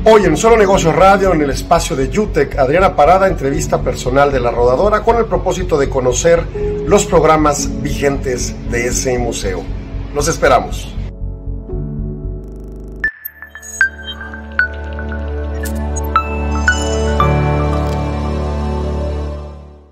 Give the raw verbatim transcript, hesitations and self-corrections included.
Hoy en Solo Negocios Radio, en el espacio de UTEC, Adriana Parada entrevista personal de La Rodadora con el propósito de conocer los programas vigentes de ese museo. Los esperamos.